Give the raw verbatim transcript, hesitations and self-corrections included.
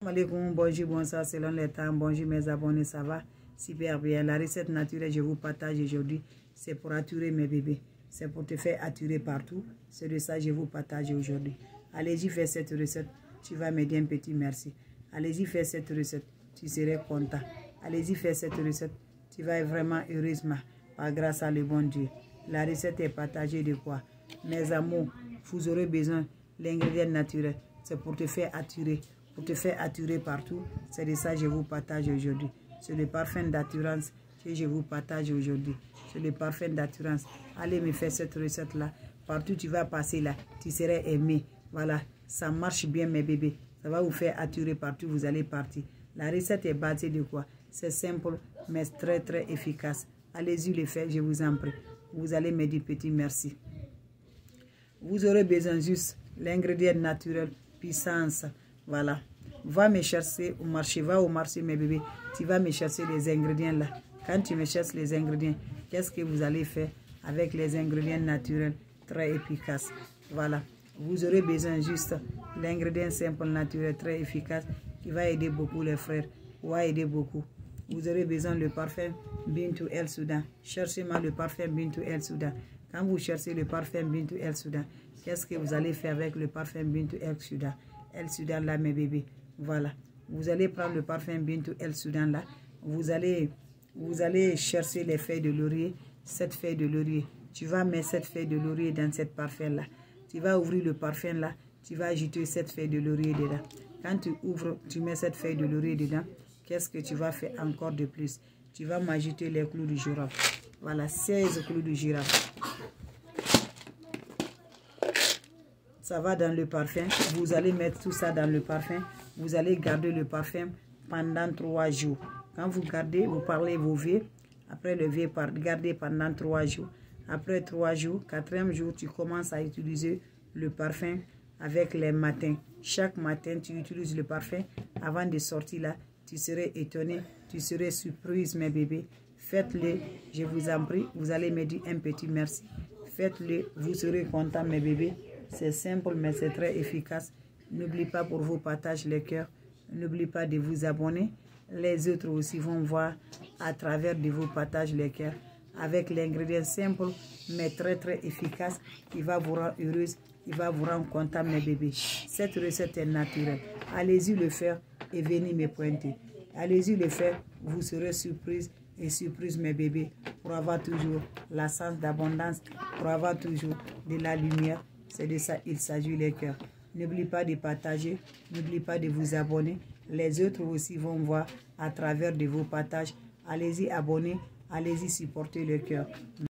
alaikum, bonjour, bonsoir, selon les temps. Bonjour mes abonnés, ça va super bien. La recette naturelle, je vous partage aujourd'hui, c'est pour attirer mes bébés. C'est pour te faire attirer partout. C'est de ça que je vous partage aujourd'hui. Allez-y, fais cette recette. Tu vas m'aider un petit merci. Allez-y, fais cette recette. Tu serais content. Allez-y, fais cette recette. Tu vas être vraiment heureusement, par grâce à le bon Dieu. La recette est partagée de quoi? Mes amours, vous aurez besoin de l'ingrédient naturel. C'est pour te faire attirer. Pour te faire attirer partout. C'est de ça que je vous partage aujourd'hui. C'est le parfum d'attirance que je vous partage aujourd'hui. C'est le parfum d'attirance. Allez me faire cette recette-là. Partout tu vas passer là, tu serais aimé. Voilà, ça marche bien mes bébés. Ça va vous faire attirer partout, vous allez partir. La recette est basée de quoi? C'est simple, mais très très efficace. Allez-y le faire, je vous en prie. Vous allez me dire petit merci. Vous aurez besoin juste l'ingrédient naturel, puissance. Voilà. Va me chercher au marché, va au marché mes bébés. Tu vas me chercher les ingrédients là. Quand tu me cherches les ingrédients, qu'est-ce que vous allez faire avec les ingrédients naturels très efficaces? Voilà. Vous aurez besoin juste l'ingrédient simple, naturel, très efficace qui va aider beaucoup les frères. Va aider beaucoup. Vous aurez besoin le parfum Bintou El Soudan. Cherchez-moi le parfum Bintou El Soudan. Quand vous cherchez le parfum Bintou El Soudan, qu'est-ce que vous allez faire avec le parfum Bintou El Soudan? El Soudan là mes bébés. Voilà. Vous allez prendre le parfum Bintou El Soudan là. Vous allez, vous allez chercher les feuilles de laurier. Cette feuille de laurier. Tu vas mettre cette feuille de laurier dans cette parfum là. Tu vas ouvrir le parfum là. Tu vas ajouter cette feuille de laurier dedans. Quand tu ouvres, tu mets cette feuille de laurier dedans. Qu'est-ce que tu vas faire encore de plus? Tu vas m'ajouter les clous de girofle. Voilà, seize clous de girofle. Ça va dans le parfum. Vous allez mettre tout ça dans le parfum. Vous allez garder le parfum pendant trois jours. Quand vous gardez, vous parlez vos vœux. Après le vœu, gardez pendant trois jours. Après trois jours, quatrième jour, tu commences à utiliser le parfum avec les matins. Chaque matin, tu utilises le parfum. Avant de sortir là, tu serais étonné, tu serais surprise mes bébés. Faites-le, je vous en prie. Vous allez me dire un petit merci. Faites-le, vous serez contents mes bébés. C'est simple, mais c'est très efficace. N'oubliez pas pour vos partages les cœurs. N'oubliez pas de vous abonner. Les autres aussi vont voir à travers de vos partages les cœurs. Avec l'ingrédient simple, mais très très efficace, qui va vous rendre heureuse, qui va vous rendre content mes bébés. Cette recette est naturelle. Allez-y le faire et venez me pointer. Allez-y le faire, vous serez surprise et surprise mes bébés. Pour avoir toujours la sens d'abondance, pour avoir toujours de la lumière. C'est de ça il s'agit les cœurs. N'oubliez pas de partager, n'oubliez pas de vous abonner. Les autres aussi vont voir à travers de vos partages. Allez-y abonner, allez-y supporter le cœur.